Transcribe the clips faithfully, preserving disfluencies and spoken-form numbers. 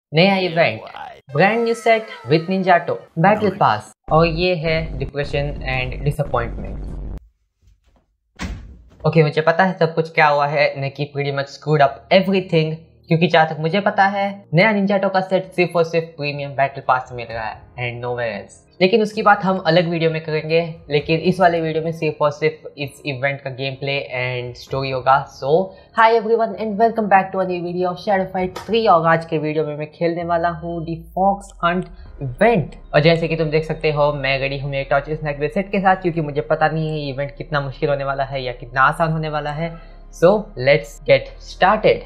नया event, brand new set with ninjato, battle pass, और ये है डिप्रेशन एंड डिसअपॉइंटमेंट। ओके, मुझे पता है सब कुछ क्या हुआ है, नेकी pretty much screwed up everything, क्योंकि जहाँ तक मुझे पता है नया निंजाटो का सेट सिर्फ और सिर्फ प्रीमियम बैटल पास मिल रहा है एंड नोवेयर एल्स। लेकिन उसकी बात हम अलग वीडियो में करेंगे, लेकिन इस वाले वीडियो में सिर्फ और सिर्फ इस इवेंट का गेम प्ले एंड स्टोरी होगा। So hi everyone and welcome back to a new video of shadow fight three. और आज के वीडियो में मैं खेलने वाला हूँ दी फॉक्स हंट इवेंट। और जैसे कि तुम देख सकते हो मैं रेडी हूँ मेरे टॉर्च स्नैक सेट के साथ, क्योंकि मुझे पता नहीं है ये इवेंट कितना मुश्किल होने वाला है या कितना आसान होने वाला है। So let's get started.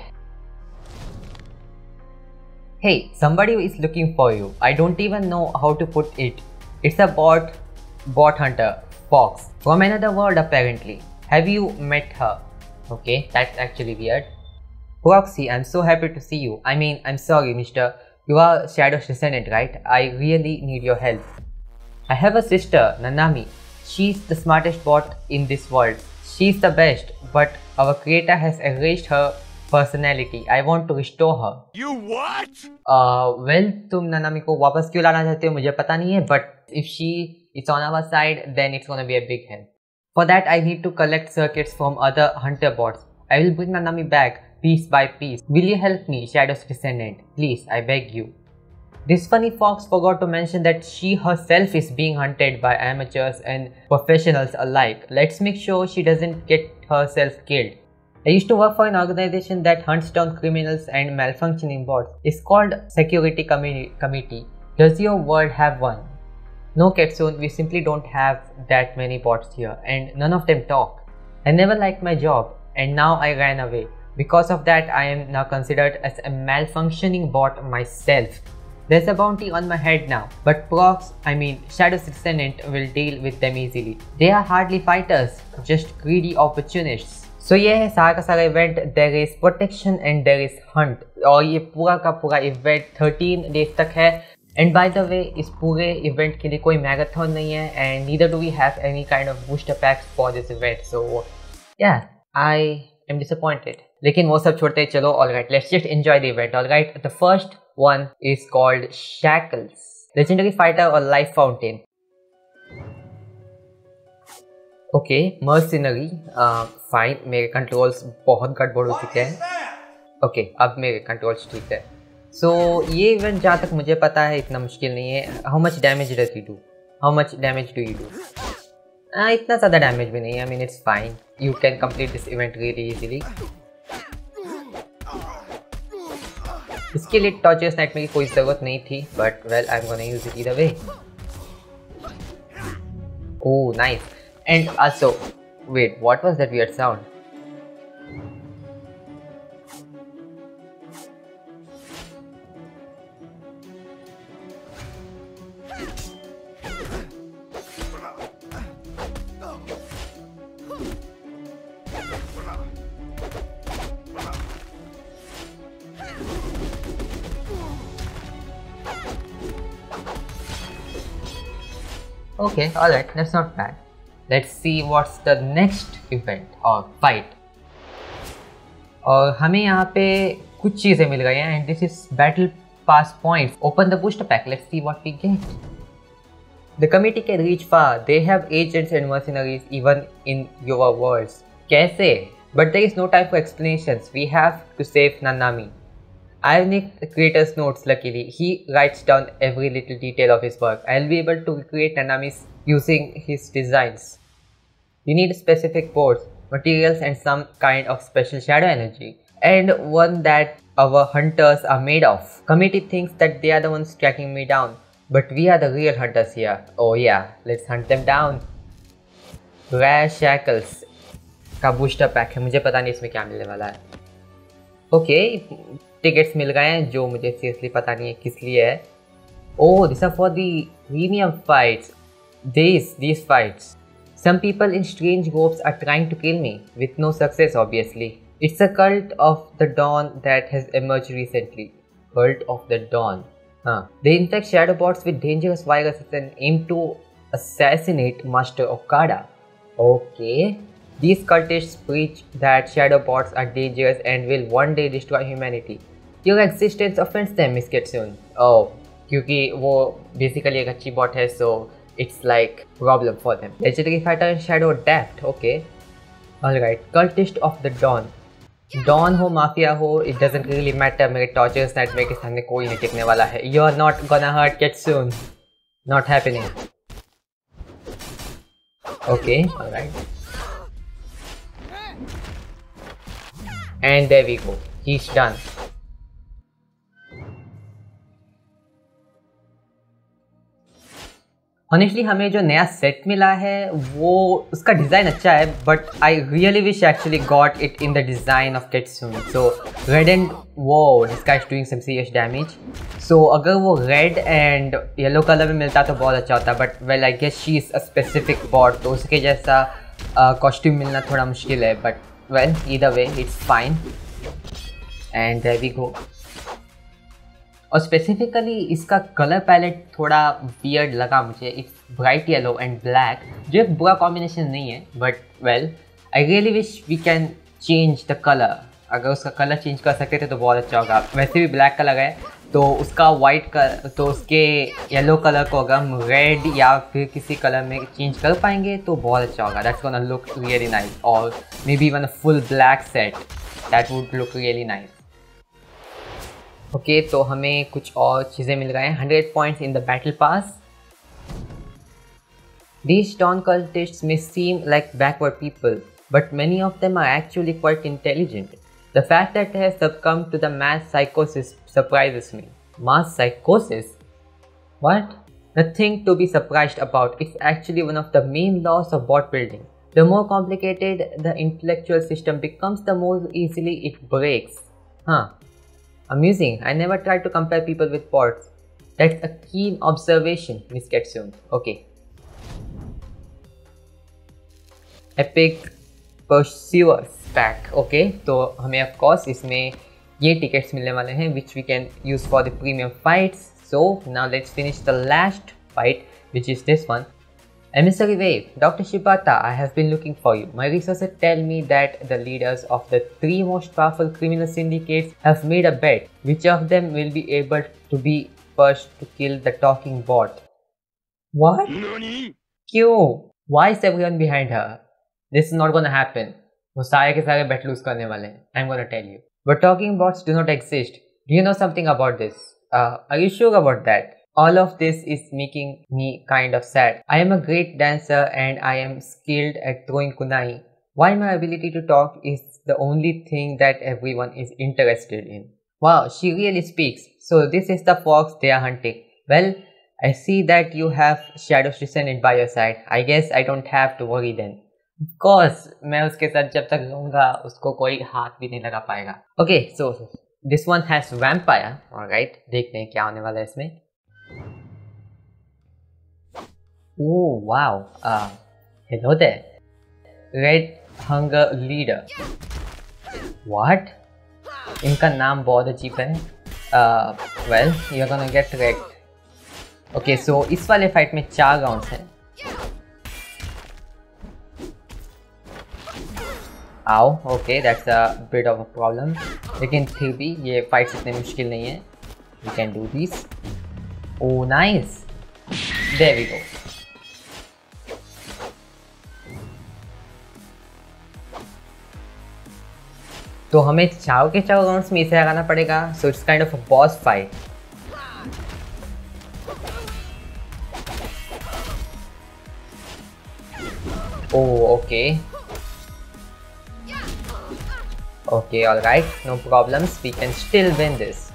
Hey, somebody is looking for you. I don't even know how to put it. It's a bot, bot hunter, Fox, from another world apparently. Have you met her? Okay, that's actually weird. Proxy, I'm so happy to see you. I mean, I'm sorry, mister. You are Shadow's descendant, right? I really need your help. I have a sister, Nanami. She's the smartest bot in this world. She's the best, but our creator has erased her personality. I want to restore her. You what? Uh, well, तुम ननामी को वापस क्यों लाना चाहते हो मुझे पता नहीं है, but if she is on our side, then it's gonna be a big help. For that, I need to collect circuits from other hunter bots. I will bring Nanami back piece by piece. Will you help me, Shadow's descendant? Please, I beg you. This funny fox forgot to mention that she herself is being hunted by amateurs and professionals alike. Let's make sure she doesn't get herself killed. I used to work for an organization that hunts down criminals and malfunctioning bots. It's called Security Committee. Does your world have one? No, Ketsune, we simply don't have that many bots here, and none of them talk. I never liked my job, and now I ran away. Because of that, I am now considered as a malfunctioning bot myself. There's a bounty on my head now, but Prox, I mean Shadow's descendant, will deal with them easily. They are hardly fighters, just greedy opportunists. So so, ये है सारा का सारा event. There is protection and there is hunt, और ये पूरा का पूरा इवेंट थर्टीन डेज तक है। एंड बाय द वे, इस पूरे इवेंट के लिए कोई मैराथन नहीं है, and neither do we have any kind of booster packs for this event. So yeah I am disappointed, लेकिन वो सब छोड़ते ही चलो। Alright, let's just enjoy the event. Alright, the first one is called shackles, legendary fighter और life fountain. Okay, mercenary, fine. मेरे controls बहुत गड़बड़ हो चुके हैं। ओके okay, अब मेरे कंट्रोल्स ठीक है। सो so, ये इवेंट जहाँ तक मुझे पता है इतना मुश्किल नहीं है। How much damage does you do? How much damage do you do? इतना ज़्यादा डैमेज भी नहीं है। I mean it's fine, you can complete this event really easily. इसके लिए टॉर्चर स्नाइट में की कोई ज़रूरत नहीं थी, but well I am gonna use it either way. Oh nice. And also, wait, what was that weird sound? Okay, alright, that's not bad. Let's see what's the next event or fight. और हमें यहाँ पे कुछ चीज़ें मिल गई हैं, and this is battle pass points. Open the booster pack. Let's see what we get. The committee can reach far. They have agents and mercenaries even in your worlds. कैसे? But there is no time for explanations. We have to save Nanami. I've nicked the creator's notes. Luckily, he writes down every little detail of his work. I'll be able to recreate Nanami's using his designs. You need specific boards, materials, and some kind of special shadow energy, and one that our hunters are made of. Committee thinks that they are the ones tracking me down, but we are the real hunters here. Oh yeah, let's hunt them down. Rare Shackles का booster pack है, मुझे पता नहीं इसमें क्या मिलने वाला है। ओके, टिकट्स मिल गए हैं जो मुझे सीरियसली पता नहीं है किस लिए है। Oh, this are for the premium fights. These, these fights. Some people in strange robes are trying to kill me, with no success obviously. It's a cult of the dawn that has emerged recently. Cult of the dawn. Huh. They infect shadow bots with dangerous viruses and aim to assassinate Master Okada. Okay. These cultists preach that shadow bots are dangerous and will one day destroy humanity. Your existence offends them, Miss Kitsune. Oh, क्योंकि वो basically एक अच्छी bot है, so it's like problem for them. Legendary fighter Shadow Daft. Okay. Alright. Cultist of the Dawn. Dawn हो mafia हो, it doesn't really matter. मेरे torches nightmare के सामने कोई नहीं टिकने वाला है. You're not gonna hurt Kitsune. Not happening. Okay. Alright. And there we go. He's done. Honestly हमें जो नया सेट मिला है वो उसका डिज़ाइन अच्छा है, but I really wish actually got it in the design of kitsune. So red and वो this guys doing some serious damage. So अगर वो रेड एंड येलो कलर में मिलता तो बहुत अच्छा होता, but well I guess she is a specific bot, तो उसके जैसा कॉस्ट्यूम uh, मिलना थोड़ा मुश्किल है. But well either way it's fine. And there we go. और स्पेसिफिकली इसका कलर पैलेट थोड़ा वियर्ड लगा मुझे. It's bright yellow and black, जो एक बुरा कॉम्बिनेशन नहीं है, but well I really wish we can change the colour. अगर उसका कलर चेंज कर सकते थे तो बहुत अच्छा होगा. वैसे भी ब्लैक कलर है, तो उसका वाइट कलर, तो उसके येलो कलर को अगर हम रेड या फिर किसी कलर में चेंज कर पाएंगे तो बहुत अच्छा होगा. That's gonna look really nice. और maybe even a full black set, that would look really nice. Okay okay, तो हमें कुछ और चीज़ें मिल गए हैं. Hundred points in the battle pass. These Dawn cultists may seem like backward people, but many of them are actually quite intelligent. The fact that they have succumbed to the mass psychosis surprises me. Mass psychosis? What? Nothing to be surprised about. It's actually one of the main laws of bot building. The more complicated the intellectual system becomes, the more easily it breaks. Huh. Amusing. I never tried to compare people with bots. That's a keen observation, Miss Kitsune. Okay. Epic Pursuers Pack. Okay. तो हमें of course इसमें ये tickets मिलने वाले हैं, which we can use for the premium fights. So now let's finish the last fight, which is this one. Emissary Wave, Doctor Shibata, I have been looking for you. My resources tell me that the leaders of the three most powerful criminal syndicates have made a bet. Which of them will be able to be first to kill the talking bot? What? Q? Why is everyone behind her? This is not gonna happen. वो सारे के सारे bet lose करने वाले हैं. I'm gonna tell you. But talking bots do not exist. Do you know something about this? Uh, are you sure about that? All of this is making me kind of sad. I am a great dancer and I am skilled at throwing kunai. Why my ability to talk is the only thing that everyone is interested in. Wow, she really speaks. So this is the fox they are hunting. Well, I see that you have Shadow's Descendant by your side. I guess I don't have to worry then. Of course, मैं उसके साथ जब तक रहूँगा उसको कोई हाथ भी नहीं लगा पाएगा. Okay, so this one has vampire. Alright, देखते हैं क्या होने वाला है इसमें. Oh wow, uh, hello there. Red Hunger Leader. What? इनका नाम बहुत अजीब है. uh, Well, you're gonna get wrecked. Okay, so इस वाले फाइट में चार राउंड्स हैं. Ow, okay, that's a bit of a problem. लेकिन फिर भी ये फाइट्स इतने मुश्किल नहीं है. We can do this. Oh, nice. There we go. तो हमें चारों के चारों राउंड्स में इसे लगाना पड़ेगा. So it's kind of a boss fight. Oh okay okay alright, no problems, we can still win this.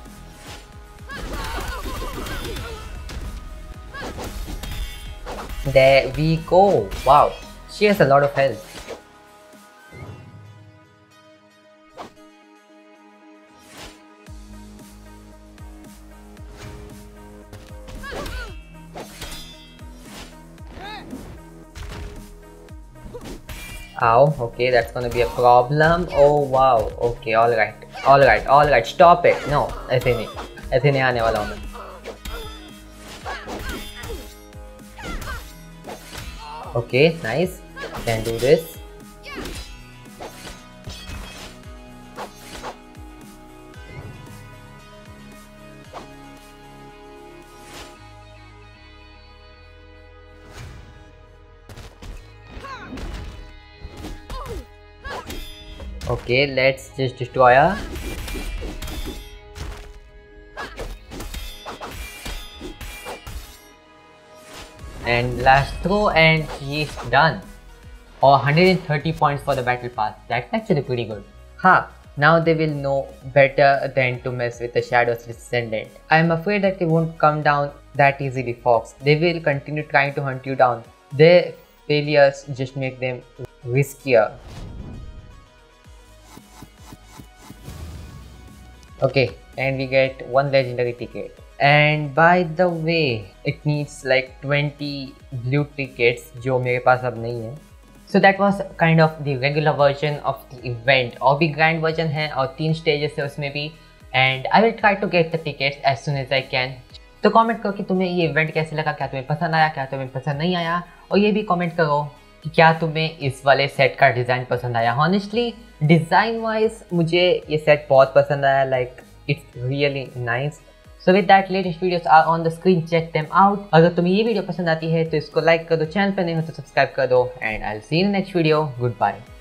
There we go. Wow, she has a lot of health. Ow, okay, that's gonna be a problem. Oh wow, okay, alright, alright, alright, stop it. No, ऐसे नहीं, ऐसे नहीं आने वाला हूँ मैं. Okay, nice, can do this. Okay, let's just destroy her. And last throw, and she's done. Or one hundred thirty points for the battle pass. That's actually pretty good. Huh. Now they will know better than to mess with the Shadow's Descendant. I am afraid that they won't come down that easily, Fox. They will continue trying to hunt you down. Their failures just make them riskier. Okay, and we get one legendary ticket. And by the way, it needs like twenty blue tickets, जो मेरे पास अब नहीं है. So that was kind of the regular version of the event. और भी grand version है और तीन stages है उसमें भी. And I will try to get the tickets as soon as I can. तो comment करो कि तुम्हें ये event कैसे लगा, क्या तुम्हें पसंद आया, क्या तुम्हें पसंद नहीं आया. और ये भी comment करो कि क्या तुम्हें इस वाले सेट का डिज़ाइन पसंद आया. Honestly, डिज़ाइन वाइज मुझे ये सेट बहुत पसंद आया. Like it's really nice. So with that, latest videos are on the screen, check them out. अगर तुम्हें ये वीडियो पसंद आती है तो इसको लाइक कर दो, चैनल पर नहीं हो तो सब्सक्राइब कर दो, and I'll see you in the next video. Goodbye.